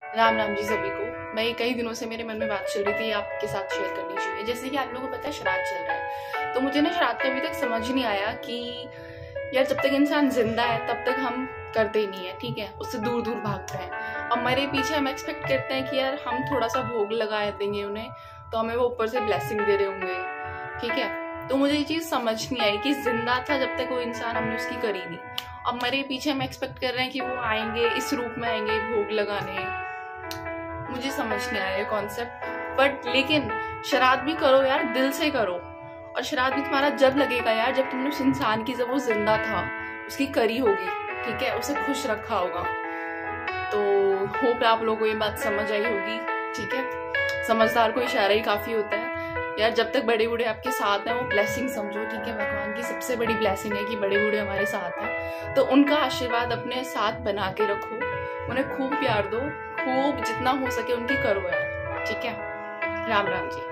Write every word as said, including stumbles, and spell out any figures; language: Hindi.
राम राम जी सभी को। मैं ये कई दिनों से मेरे मन में बात चल रही थी, आपके साथ शेयर करनी चाहिए। जैसे कि आप लोगों को पता है श्राद्ध चल रहा है, तो मुझे ना श्राद्ध का अभी तक समझ नहीं आया कि यार जब तक इंसान जिंदा है तब तक हम करते ही नहीं है, ठीक है, उससे दूर दूर भागते हैं। और मेरे पीछे हम एक्सपेक्ट करते हैं कि यार हम थोड़ा सा भोग लगा देंगे उन्हें तो हमें वो ऊपर से ब्लेसिंग दे रहे होंगे, ठीक है। तो मुझे ये चीज समझ नहीं आई कि जिंदा था जब तक वो इंसान, हमने उसकी करी नहीं। अब मेरे पीछे हम एक्सपेक्ट कर रहे हैं कि वो आएंगे, इस रूप में आएंगे भोग लगाने। मुझे समझ नहीं आया ये कॉन्सेप्ट। बट लेकिन श्राद्ध भी करो यार, दिल से करो। और श्राद्ध भी तुम्हारा जब लगेगा यार जब तुमने उस इंसान की, जब वो जिंदा था, उसकी करी होगी, ठीक है, उसे खुश रखा होगा। तो होप आप लोगों को ये बात समझ आई होगी, ठीक है। समझदार को इशारा ही काफी होता है यार। जब तक बड़े बूढ़े आपके साथ हैं वो ब्लेसिंग समझो, ठीक है। भगवान की सबसे बड़ी ब्लेसिंग है कि बड़े बूढ़े हमारे साथ हैं, तो उनका आशीर्वाद अपने साथ बना के रखो, उन्हें खूब प्यार दो, खूब जितना हो सके उनकी करो यार, ठीक है। राम राम जी।